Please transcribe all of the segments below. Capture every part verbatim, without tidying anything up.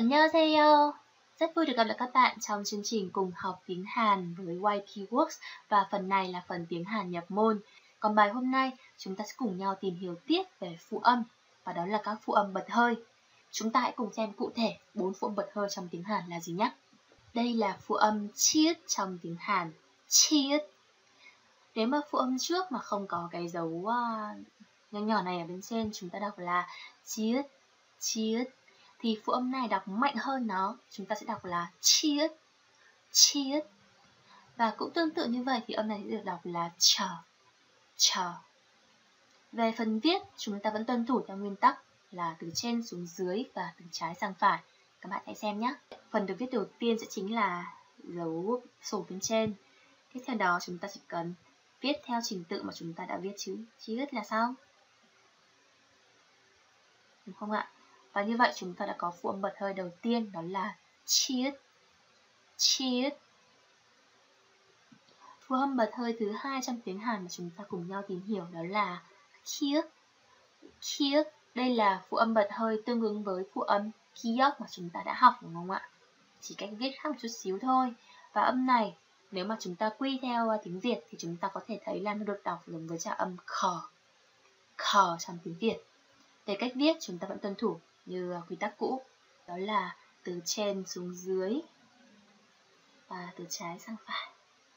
안녕하세요. Rất vui được gặp lại các bạn trong chương trình cùng học tiếng Hàn với Y P Works và phần này là phần tiếng Hàn nhập môn. Còn bài hôm nay chúng ta sẽ cùng nhau tìm hiểu tiếp về phụ âm và đó là các phụ âm bật hơi. Chúng ta hãy cùng xem cụ thể bốn phụ âm bật hơi trong tiếng Hàn là gì nhé. Đây là phụ âm chiết trong tiếng Hàn, chiết. Nếu mà phụ âm trước mà không có cái dấu uh, nhỏ nhỏ này ở bên trên, chúng ta đọc là chiết, chiết. Thì phụ âm này đọc mạnh hơn nó, chúng ta sẽ đọc là chiết, chiết. Và cũng tương tự như vậy thì âm này sẽ được đọc là chờ, chờ. Về phần viết, chúng ta vẫn tuân thủ theo nguyên tắc là từ trên xuống dưới và từ trái sang phải. Các bạn hãy xem nhé. Phần được viết đầu tiên sẽ chính là dấu sổ bên trên. Tiếp theo đó chúng ta chỉ cần viết theo trình tự mà chúng ta đã viết chữ chiết là xong. Đúng không ạ? Và như vậy chúng ta đã có phụ âm bật hơi đầu tiên, đó là chiết, chiết. Phụ âm bật hơi thứ hai trong tiếng Hàn mà chúng ta cùng nhau tìm hiểu đó là kiếc, kiếc. Đây là phụ âm bật hơi tương ứng với phụ âm kiếc mà chúng ta đã học, đúng không ạ? Chỉ cách viết khác một chút xíu thôi. Và âm này nếu mà chúng ta quy theo tiếng Việt thì chúng ta có thể thấy là nó được đọc giống với trả âm khờ, khờ trong tiếng Việt. Về cách viết chúng ta vẫn tuân thủ như quy tắc cũ, đó là từ trên xuống dưới và từ trái sang phải.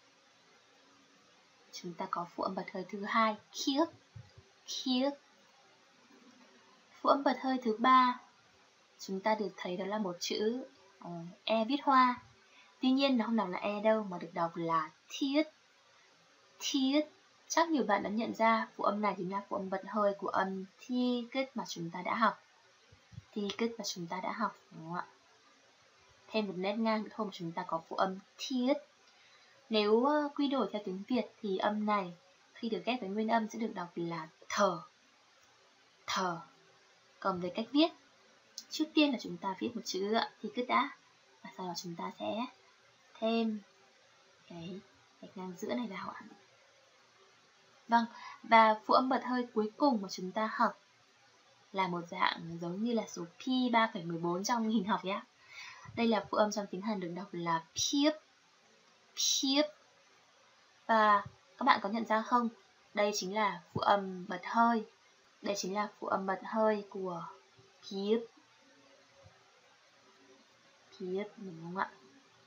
Chúng ta có phụ âm bật hơi thứ hai, kiếc, kiếc. Phụ âm bật hơi thứ ba chúng ta được thấy đó là một chữ uh, e viết hoa. Tuy nhiên nó không đọc là e đâu mà được đọc là thiết, thiết. Chắc nhiều bạn đã nhận ra phụ âm này chính là phụ âm bật hơi của âm thi kết mà chúng ta đã học. Thi kết mà chúng ta đã học, đúng không ạ? Thêm một nét ngang nữa thôi mà chúng ta có phụ âm thiết. Nếu uh, quy đổi theo tiếng Việt thì âm này khi được ghép với nguyên âm sẽ được đọc là thở, thở. Còn về cách viết, trước tiên là chúng ta viết một chữ thi kết đã, và sau đó chúng ta sẽ thêm cái gạch ngang giữa này vào ạ. Vâng, và phụ âm bật hơi cuối cùng mà chúng ta học là một dạng giống như là số pi ba phẩy mười bốn trong hình học nhé. Đây là phụ âm trong tiếng Hàn được đọc là piếp, piếp. Và các bạn có nhận ra không? Đây chính là phụ âm bật hơi. Đây chính là phụ âm bật hơi của piếp, piếp, đúng không ạ?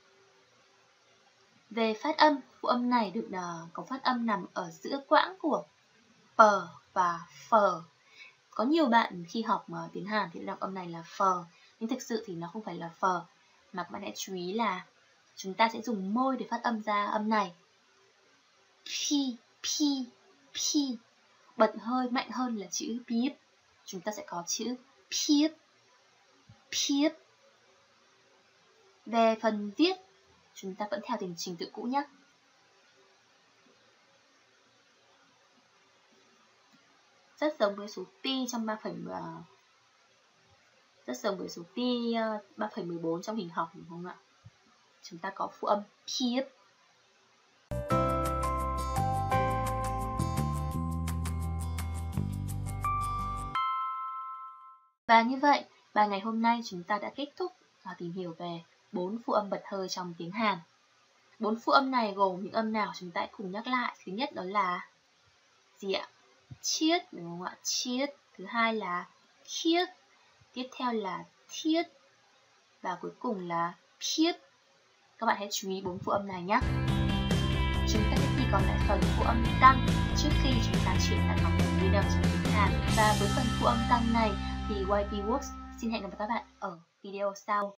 Về phát âm, phụ âm này được uh, có phát âm nằm ở giữa quãng của pờ và phờ. Có nhiều bạn khi học uh, tiếng Hàn thì đọc âm này là phờ, nhưng thực sự thì nó không phải là phờ, mà các bạn hãy chú ý là chúng ta sẽ dùng môi để phát âm ra âm này. Pi, pi, pi. Bật hơi mạnh hơn là chữ piếp, chúng ta sẽ có chữ piếp, piếp. Về phần viết, chúng ta vẫn theo trình tự cũ nhé. Rất giống với số pi trong ba phẩy mười, rất giống với số pi ba phẩy mười bốn trong hình học, đúng không ạ? Chúng ta có phụ âm piếp. Và như vậy, bài ngày hôm nay chúng ta đã kết thúc và tìm hiểu về bốn phụ âm bật hơi trong tiếng Hàn. Bốn phụ âm này gồm những âm nào chúng ta hãy cùng nhắc lại. Thứ nhất đó là gì ạ? Chiết, đúng không ạ? Chiết. Thứ hai là kiếc. Tiếp theo là thiết. Và cuối cùng là piếp. Các bạn hãy chú ý bốn phụ âm này nhé. Chúng ta sẽ chỉ còn lại phần phụ âm căng trước khi chúng ta chuyển sang học phần nguyên âm trong tiếng Hàn. Và với phần phụ âm căng này thì Y P Works xin hẹn gặp lại các bạn ở video sau.